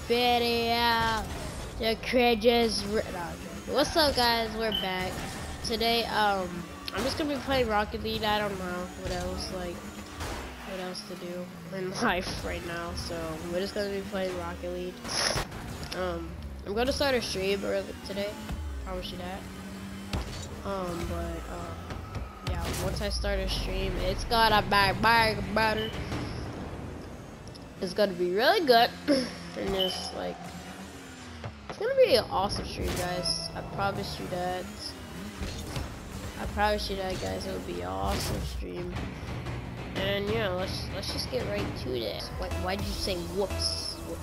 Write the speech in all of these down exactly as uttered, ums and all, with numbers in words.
video. The cringes. No, okay. What's up, guys? We're back. Today, um, I'm just gonna be playing Rocket League. I don't know what else, like, what else to do in life right now. So we're just gonna be playing Rocket League. Um, I'm gonna start a stream early today. Promise you that. Um, but um, yeah, once I start a stream, it's gonna be bag better. It's gonna be really good, and just like it's gonna be an awesome stream, guys. I promise you that. I promise you that, guys. It will be an awesome stream. And yeah, let's let's just get right to this. Why why'd you say whoops? Whoop.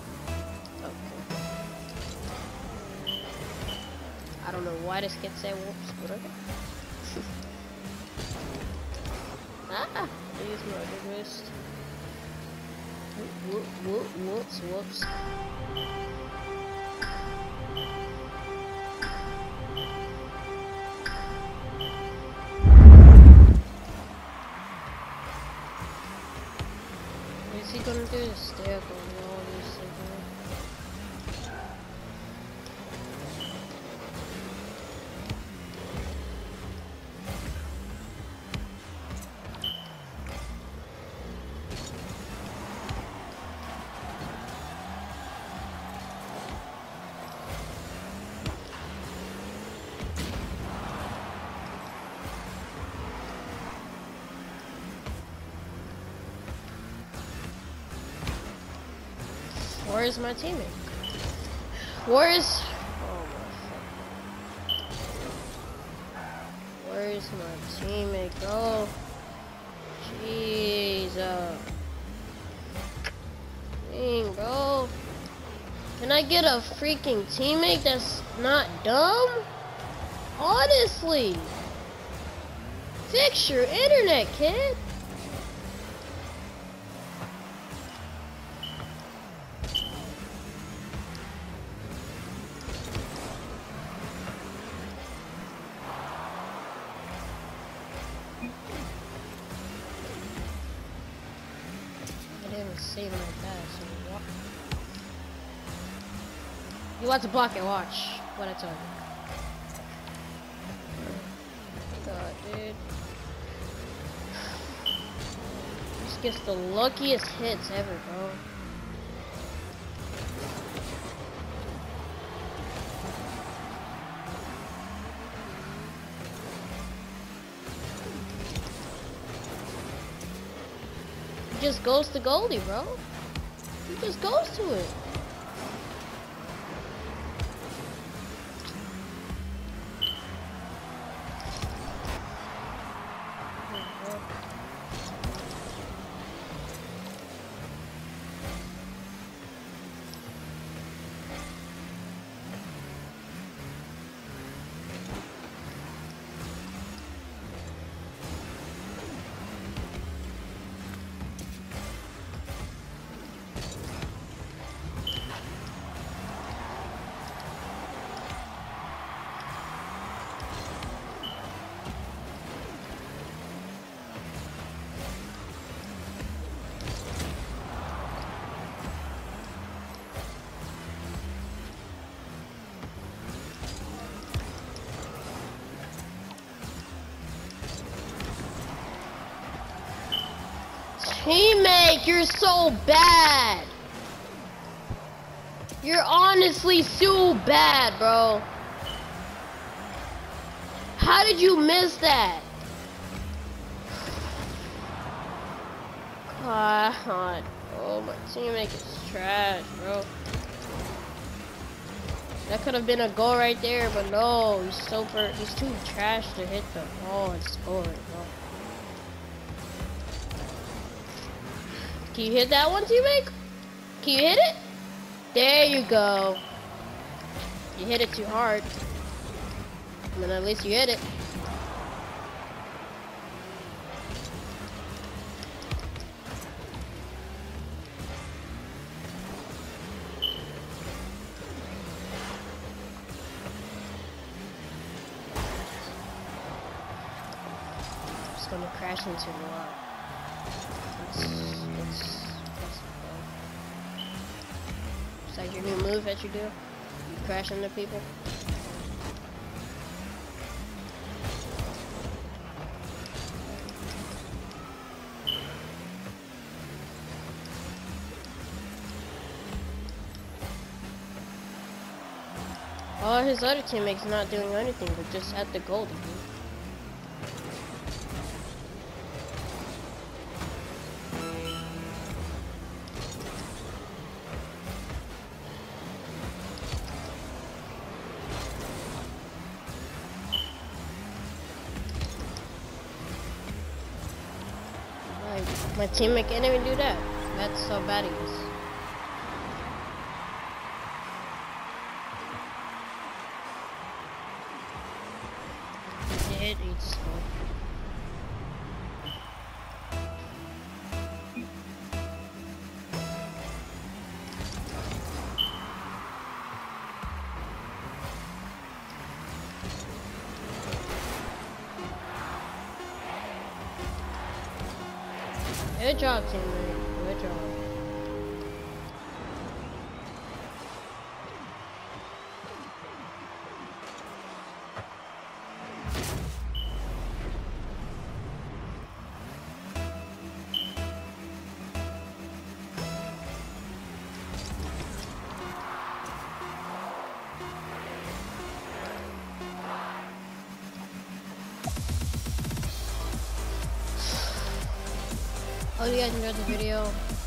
Okay. I don't know why this kid said whoops, but okay. ah, I use my other wrist. Whoop, whoop, whoops, whoops. What is he gonna do? The stair going all these things. Where is my teammate? Where is? Oh my fuck. Where is my teammate, bro? Jeez, uh, dang, bro. Can I get a freaking teammate that's not dumb? Honestly, fix your internet, kid. Save like that, so what? You want to block it, watch what I tell you. God, dude. Just gets the luckiest hits ever, bro. Just goes to Goldie, bro. He just goes to it. Teammate, you're so bad. You're honestly so bad, bro. How did you miss that? God, oh, my teammate is trash, bro. That could have been a goal right there, but no, he's super. He's too trash to hit the ball and score it, bro. Can you hit that one, teammate? Can you hit it? There you go. You hit it too hard. But at least you hit it. I'm just gonna crash into the wall. Let's, let's, let's go. It's like your new move that you do? Crash into people? All his other teammates not doing anything, but just at the goal. Like, my teammate can't even do that. That's how bad he is. It eats slow. Good job, teammate. Good job. Hope you guys enjoyed the video.